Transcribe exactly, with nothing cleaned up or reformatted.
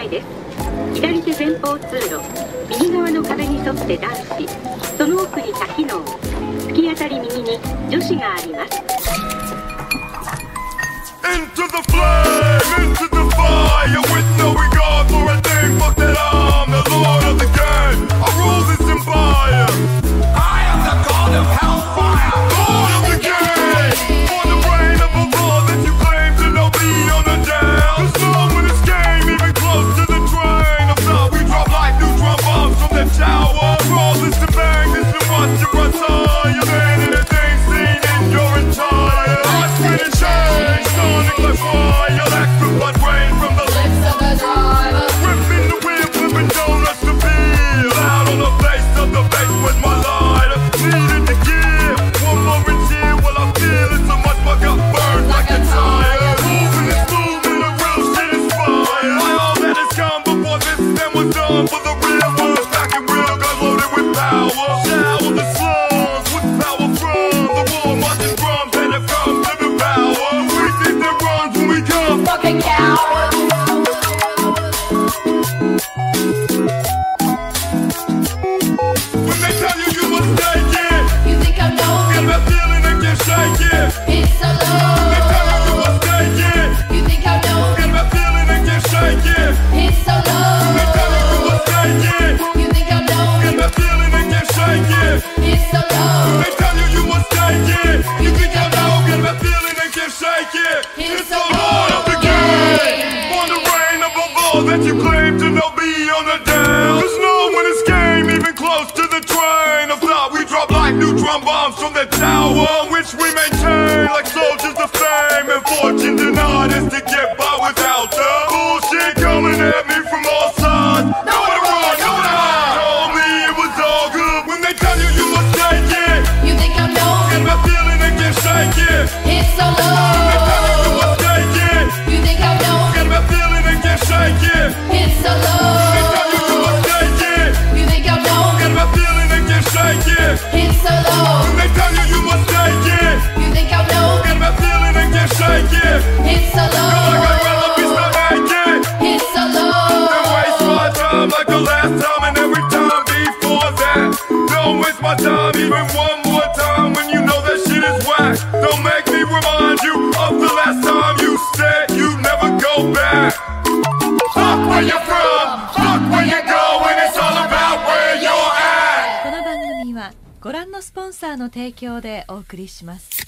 いです。左手前方通路、右側の壁に沿って男子、その奥に多機能、突き当たり右に女子があります。 Into the flame, into the fire, with no regard for a thing. Fuck that, I'm the lord of the game. I rule this empire. I am the god of hellfire, lord of the game. For the reign of a law that you claim to know me on the down. There's no one escape, even close to the train of thought. We drop like neutron bombs from the tower. Roll this to bang, this and watch you retire. Man, anything seen in your entire life, spin and change. Like fire, electric blood rain from the lips of the driver. Ripping the wheel, flipping donuts to feel. Out on the face of the base with my lighter. Needed to give one more inch here while I feel it so much my gut burns like a tire. Moving this movement, the real shit is fire. Why all that has come before this then was done for the real ones. Back in real guns loaded with power. Shower the slums with power from the war marching drums that have come to the power. We think that runs when we come. Fucking cowards. When they tell you you must take it, you think I know? Get that feeling and can't shake it. It's so low. When they tell you you must take it, you think I know? Get that feeling and can't shake it. It's so low. When they tell you you must take it, you think I know? Get that feeling and can't shake it. It's so low. When they tell you you must take it, you think I know? Get that feeling and can't shake it. It's so lord of the game. For the reign of a law that you claim to know be on the down. There's no one escape, even close to the train of thought. We drop like neutron bombs from the tower, which we maintain like soldiers of fame. And fortune denied us to get by without the bullshit coming at me from all sides. Nowhere to run, nowhere to hide. Told me it was all good when they tell you you must take it. You think I know? Get my feeling and can't shake it. It's so low. When they tell you you must take it, you think I know? Get my feeling and can't shake it. It's so low. When they tell you you must take it, you think I know? Get my feeling and can't shake it. It's so low. When they tell you you must take it, you think I know? Get my feeling and can't shake it. It's so low. Like I'd rather be stuck naked. It's so low. Then waste my time like the last time and every time before that. Don't waste my time even one more time when you know that shit is whack. Don't make me remind you of the last time you said you'd never go back. Fuck where you're from, fuck where you're going, it's all about where you're at. この番組はご覧のスポンサーの提供でお送りします。